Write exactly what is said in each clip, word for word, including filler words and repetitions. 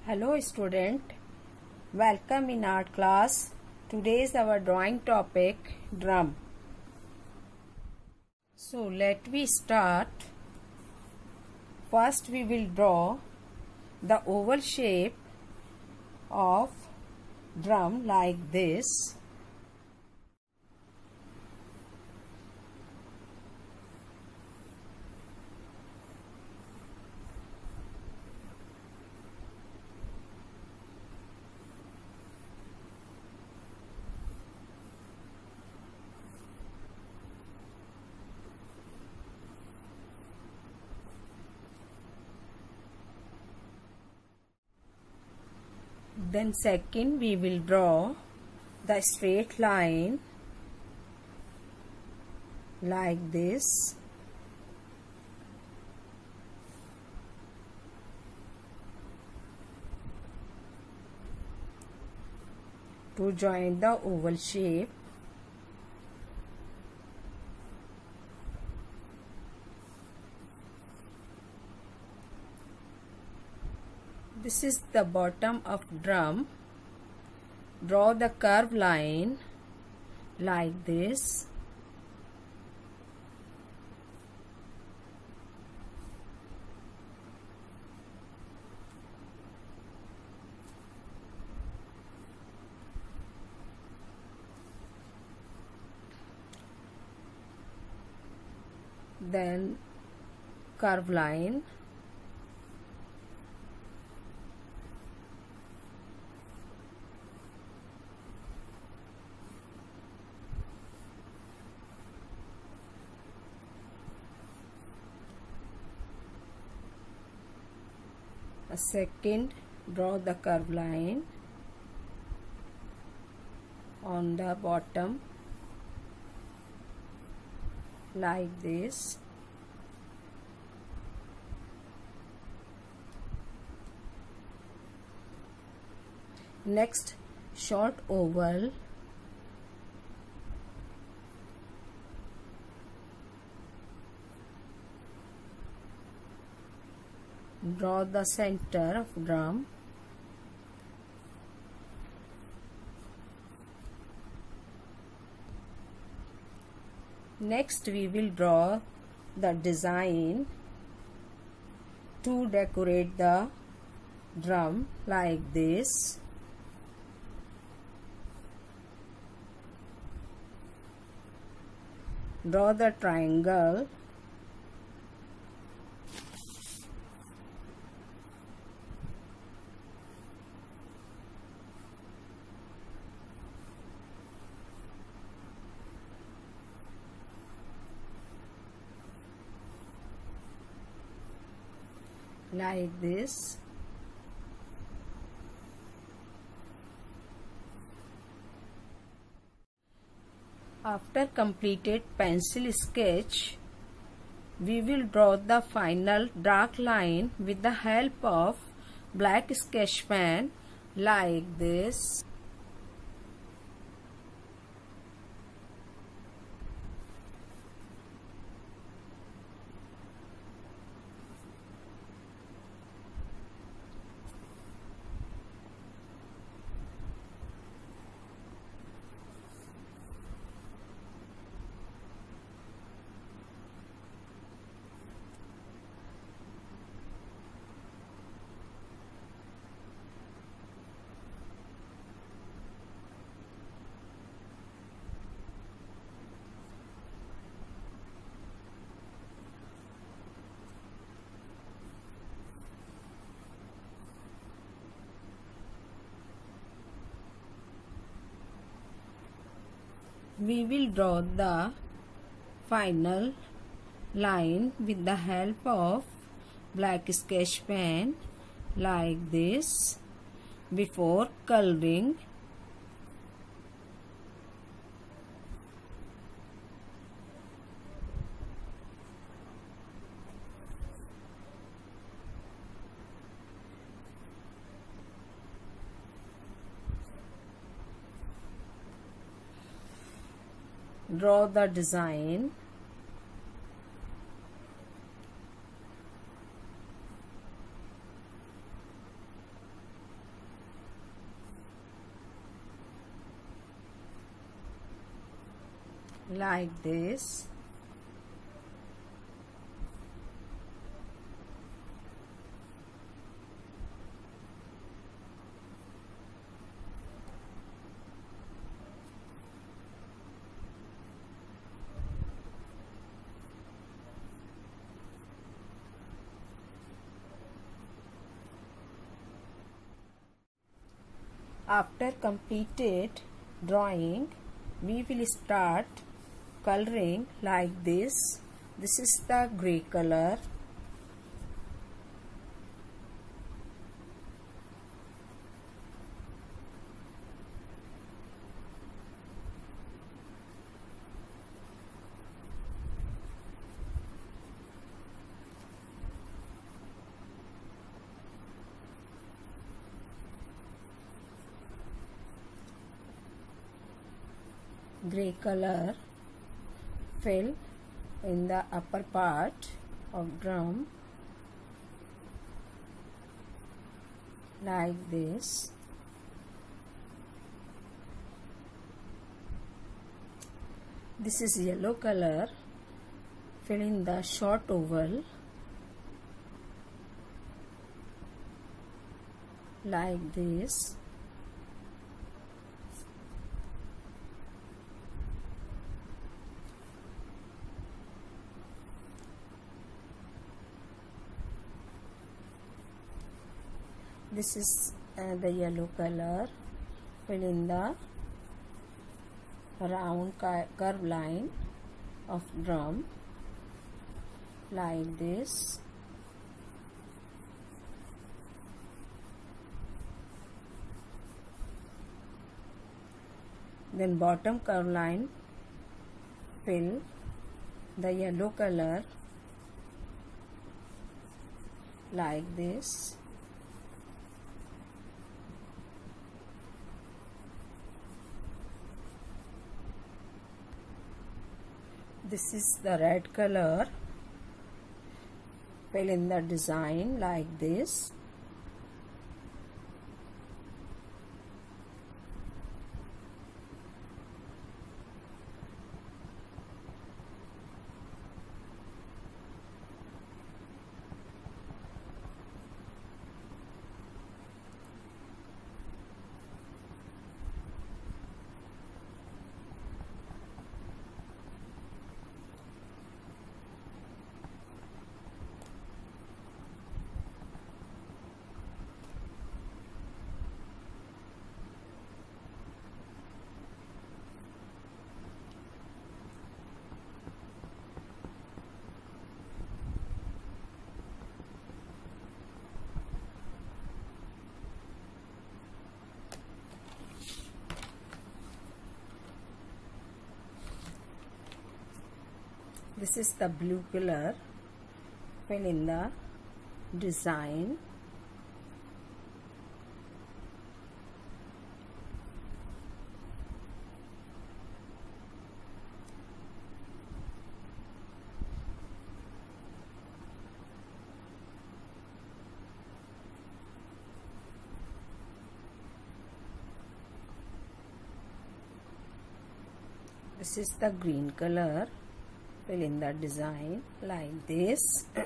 Hello student, welcome in art class. Today is our drawing topic drum. So let we start. First we will draw the oval shape of drum like this. Then second we will draw the straight line like this. To join the oval shape. This is the bottom of drum. Draw the curved line like this. Then curved line. A second, draw the curved line on the bottom like this. Next, short oval. Draw the center of drum. Next we will draw the design to decorate the drum like this. Draw the triangle. Like this. After completed pencil sketch, we will draw the final dark line with the help of black sketch pen like this. We will draw the final line with the help of black sketch pen like this before coloring. Draw the design. like this. After completed drawing, we will start coloring like this. This is the gray color. Gray color fill in the upper part of drum like this. This is yellow color. Fill in the short oval like this. This is uh, the yellow color. Fill in the round curve line of drum like this. Then bottom curve line, fill the yellow color like this. This is the red color. Fill in the design like this. This is the blue color. Fill in the design. This is the green color. Fill in the design like this.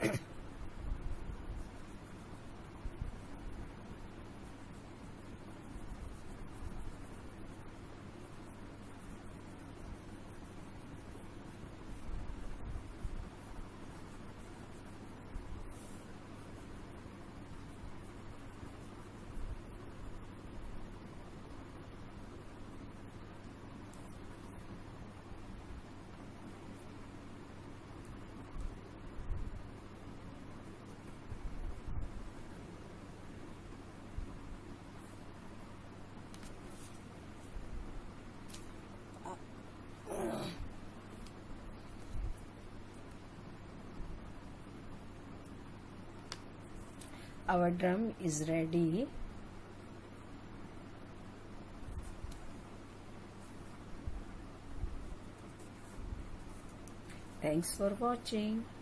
Our drum is ready. Thanks for watching.